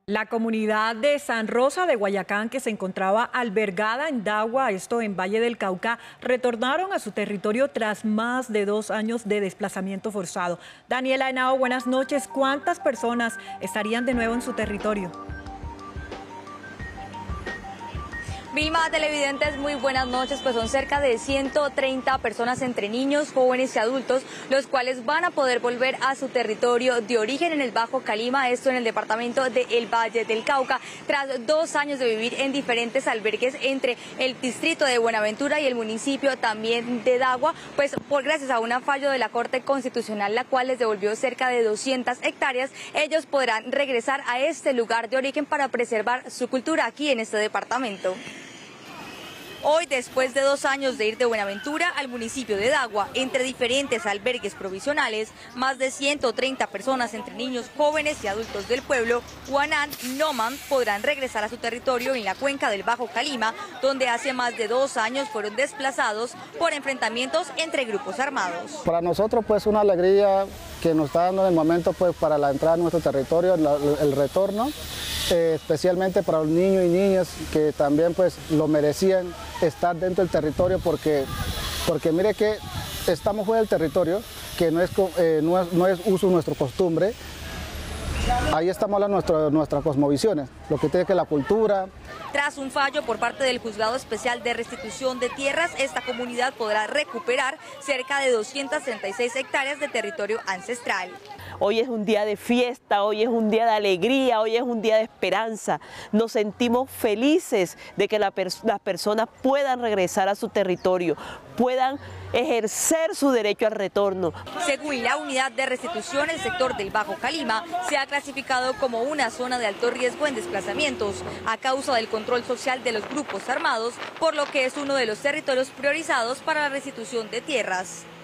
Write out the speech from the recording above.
La comunidad de San Rosa de Guayacán, que se encontraba albergada en Dagua, esto en Valle del Cauca, retornaron a su territorio tras más de 2 años de desplazamiento forzado. Daniela Henao, buenas noches. ¿Cuántas personas estarían de nuevo en su territorio? Vilma, televidentes, muy buenas noches. Pues son cerca de 130 personas entre niños, jóvenes y adultos, los cuales van a poder volver a su territorio de origen en el Bajo Calima, esto en el departamento del Valle del Cauca, tras 2 años de vivir en diferentes albergues entre el distrito de Buenaventura y el municipio también de Dagua, pues gracias a un fallo de la Corte Constitucional, la cual les devolvió cerca de 200 hectáreas, ellos podrán regresar a este lugar de origen para preservar su cultura aquí en este departamento. Hoy, después de 2 años de ir de Buenaventura al municipio de Dagua, entre diferentes albergues provisionales, más de 130 personas entre niños, jóvenes y adultos del pueblo Huanán Noman podrán regresar a su territorio en la cuenca del Bajo Calima, donde hace más de 2 años fueron desplazados por enfrentamientos entre grupos armados. Para nosotros, pues, una alegría que nos está dando en el momento, pues, para la entrada a nuestro territorio, el retorno, especialmente para los niños y niñas que también, pues, lo merecían estar dentro del territorio, porque mire que estamos fuera del territorio, que no es uso nuestra costumbre. Ahí estamos nuestras cosmovisiones, lo que tiene que la cultura. Tras un fallo por parte del Juzgado Especial de Restitución de Tierras, esta comunidad podrá recuperar cerca de 236 hectáreas de territorio ancestral. Hoy es un día de fiesta, hoy es un día de alegría, hoy es un día de esperanza. Nos sentimos felices de que las personas puedan regresar a su territorio, puedan ejercer su derecho al retorno. Según la unidad de restitución, el sector del Bajo Calima se ha clasificado como una zona de alto riesgo en desplazamientos a causa del control social de los grupos armados, por lo que es uno de los territorios priorizados para la restitución de tierras.